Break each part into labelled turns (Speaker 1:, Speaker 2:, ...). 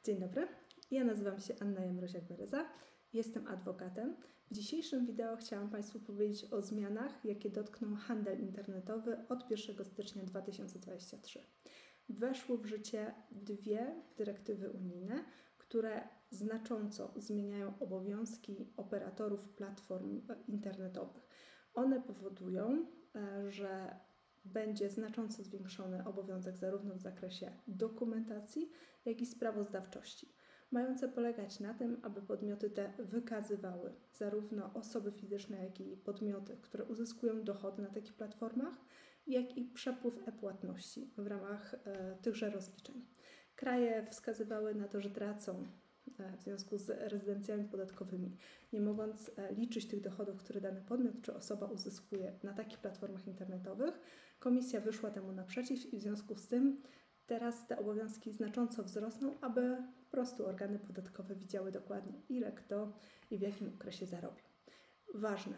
Speaker 1: Dzień dobry, ja nazywam się Anna Jamroziak-Bereza, jestem adwokatem. W dzisiejszym wideo chciałam Państwu powiedzieć o zmianach, jakie dotkną handel internetowy od 1 stycznia 2023. Weszły w życie dwie dyrektywy unijne, które znacząco zmieniają obowiązki operatorów platform internetowych. One powodują, że będzie znacząco zwiększony obowiązek zarówno w zakresie dokumentacji, jak i sprawozdawczości, mające polegać na tym, aby podmioty te wykazywały zarówno osoby fizyczne, jak i podmioty, które uzyskują dochody na takich platformach, jak i przepływ e-płatności w ramach tychże rozliczeń. Kraje wskazywały na to, że tracą w związku z rezydencjami podatkowymi, nie mogąc liczyć tych dochodów, które dany podmiot czy osoba uzyskuje na takich platformach internetowych. Komisja wyszła temu naprzeciw i w związku z tym teraz te obowiązki znacząco wzrosną, aby po prostu organy podatkowe widziały dokładnie, ile kto i w jakim okresie zarobił. Ważne,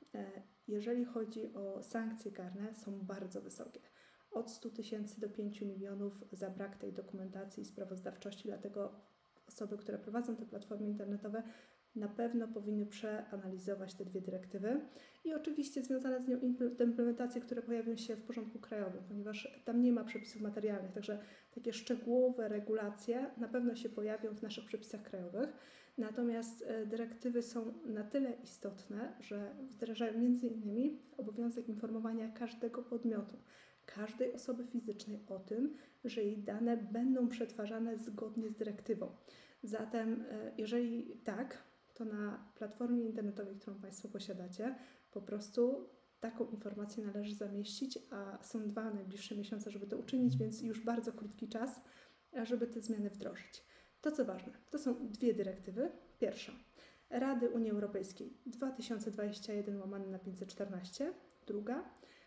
Speaker 1: jeżeli chodzi o sankcje karne, są bardzo wysokie. Od 100 000 do 5 milionów za brak tej dokumentacji i sprawozdawczości, dlatego osoby, które prowadzą te platformy internetowe, na pewno powinny przeanalizować te dwie dyrektywy i oczywiście związane z nią implementacje, które pojawią się w porządku krajowym, ponieważ tam nie ma przepisów materialnych, także takie szczegółowe regulacje na pewno się pojawią w naszych przepisach krajowych. Natomiast dyrektywy są na tyle istotne, że wdrażają m.in. obowiązek informowania każdego podmiotu, każdej osoby fizycznej o tym, że jej dane będą przetwarzane zgodnie z dyrektywą. Zatem jeżeli tak, to na platformie internetowej, którą Państwo posiadacie, po prostu taką informację należy zamieścić, a są 2 najbliższe miesiące, żeby to uczynić, więc już bardzo krótki czas, żeby te zmiany wdrożyć. To co ważne, to są dwie dyrektywy. Pierwsza, Rady Unii Europejskiej 2021/514, druga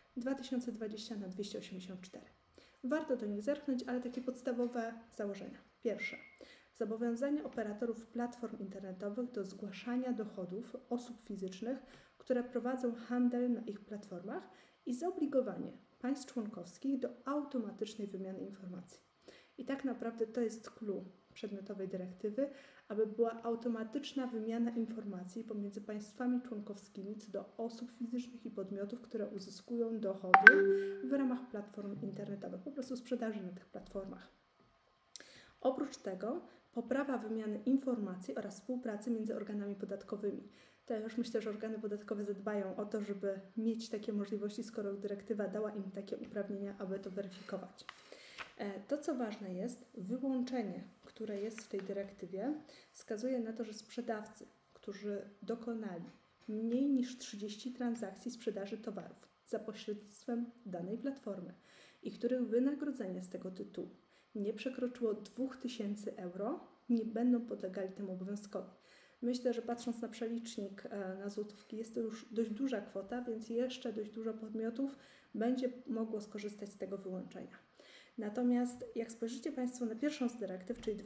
Speaker 1: 2020/284. Warto do nich zerknąć, ale takie podstawowe założenia. Pierwsze, zobowiązanie operatorów platform internetowych do zgłaszania dochodów osób fizycznych, które prowadzą handel na ich platformach i zobligowanie państw członkowskich do automatycznej wymiany informacji. I tak naprawdę to jest clou przedmiotowej dyrektywy, aby była automatyczna wymiana informacji pomiędzy państwami członkowskimi co do osób fizycznych i podmiotów, które uzyskują dochody w ramach platform internetowych, po prostu sprzedaży na tych platformach. Oprócz tego poprawa wymiany informacji oraz współpracy między organami podatkowymi. To już myślę, że organy podatkowe zadbają o to, żeby mieć takie możliwości, skoro dyrektywa dała im takie uprawnienia, aby to weryfikować. To, co ważne jest, wyłączenie, które jest w tej dyrektywie, wskazuje na to, że sprzedawcy, którzy dokonali mniej niż 30 transakcji sprzedaży towarów za pośrednictwem danej platformy i których wynagrodzenie z tego tytułu nie przekroczyło 2000 euro, nie będą podlegali temu obowiązkowi. Myślę, że patrząc na przelicznik na złotówki, jest to już dość duża kwota, więc jeszcze dość dużo podmiotów będzie mogło skorzystać z tego wyłączenia. Natomiast jak spojrzycie Państwo na pierwszą z dyrektyw, czyli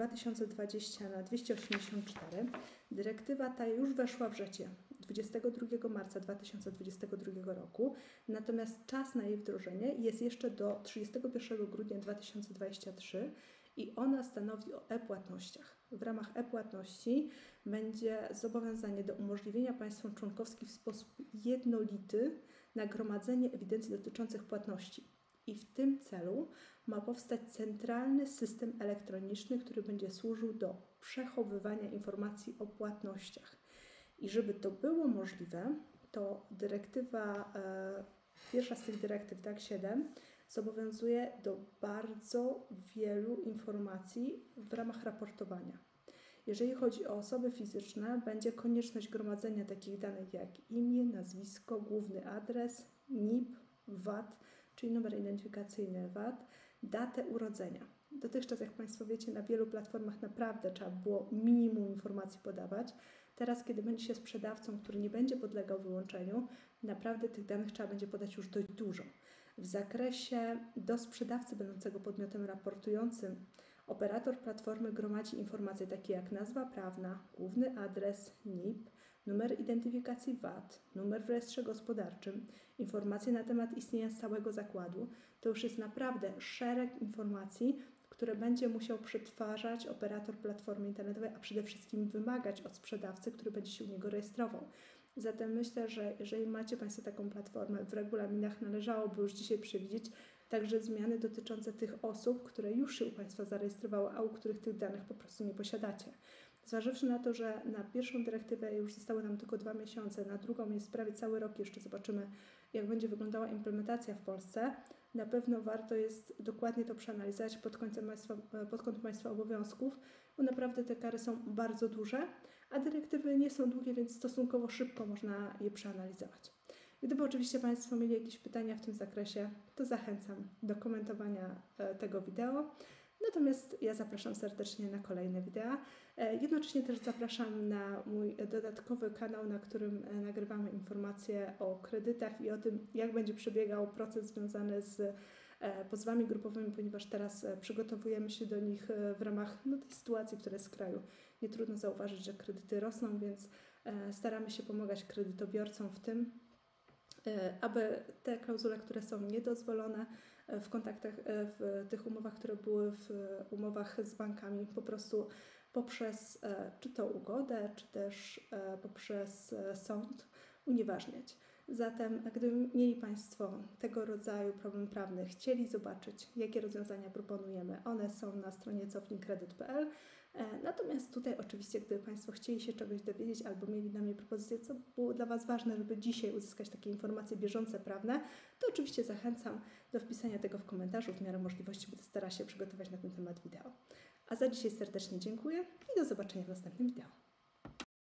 Speaker 1: 2020/284, dyrektywa ta już weszła w życie 22 marca 2022 roku, natomiast czas na jej wdrożenie jest jeszcze do 31 grudnia 2023 i ona stanowi o e-płatnościach. W ramach e-płatności będzie zobowiązanie do umożliwienia państwom członkowskim w sposób jednolity nagromadzenie ewidencji dotyczących płatności. I w tym celu ma powstać centralny system elektroniczny, który będzie służył do przechowywania informacji o płatnościach. I żeby to było możliwe, to dyrektywa, pierwsza z tych dyrektyw, 7, zobowiązuje do bardzo wielu informacji w ramach raportowania. Jeżeli chodzi o osoby fizyczne, będzie konieczność gromadzenia takich danych jak imię, nazwisko, główny adres, NIP, VAT, czyli numer identyfikacyjny VAT, datę urodzenia. Dotychczas, jak Państwo wiecie, na wielu platformach naprawdę trzeba było minimum informacji podawać. Teraz, kiedy będzie się sprzedawcą, który nie będzie podlegał wyłączeniu, naprawdę tych danych trzeba będzie podać już dość dużo. W zakresie do sprzedawcy będącego podmiotem raportującym, operator platformy gromadzi informacje takie jak nazwa prawna, główny adres, NIP, numer identyfikacji VAT, numer w rejestrze gospodarczym, informacje na temat istnienia stałego zakładu. To już jest naprawdę szereg informacji, które będzie musiał przetwarzać operator platformy internetowej, a przede wszystkim wymagać od sprzedawcy, który będzie się u niego rejestrował. Zatem myślę, że jeżeli macie Państwo taką platformę, w regulaminach należałoby już dzisiaj przewidzieć także zmiany dotyczące tych osób, które już się u Państwa zarejestrowały, a u których tych danych po prostu nie posiadacie. Zważywszy na to, że na pierwszą dyrektywę już zostały nam tylko 2 miesiące, na drugą jest prawie cały rok, jeszcze zobaczymy, jak będzie wyglądała implementacja w Polsce, na pewno warto jest dokładnie to przeanalizować pod kątem Państwa obowiązków, bo naprawdę te kary są bardzo duże, a dyrektywy nie są długie, więc stosunkowo szybko można je przeanalizować. Gdyby oczywiście Państwo mieli jakieś pytania w tym zakresie, to zachęcam do komentowania tego wideo. Natomiast ja zapraszam serdecznie na kolejne wideo. Jednocześnie też zapraszam na mój dodatkowy kanał, na którym nagrywamy informacje o kredytach i o tym, jak będzie przebiegał proces związany z pozwami grupowymi, ponieważ teraz przygotowujemy się do nich w ramach tej sytuacji, która jest w kraju. Nie trudno zauważyć, że kredyty rosną, więc staramy się pomagać kredytobiorcom w tym, aby te klauzule, które są niedozwolone w kontaktach, w tych umowach, które były w umowach z bankami, po prostu poprzez czy to ugodę, czy też poprzez sąd unieważniać. Zatem, gdyby mieli Państwo tego rodzaju problem prawny, chcieli zobaczyć, jakie rozwiązania proponujemy, one są na stronie cofnijkredyt.pl. Natomiast tutaj oczywiście, gdyby Państwo chcieli się czegoś dowiedzieć albo mieli dla mnie propozycję, co było dla Was ważne, żeby dzisiaj uzyskać takie informacje bieżące, prawne, to oczywiście zachęcam do wpisania tego w komentarzu. W miarę możliwości będę starała się przygotować na ten temat wideo. A za dzisiaj serdecznie dziękuję i do zobaczenia w następnym wideo.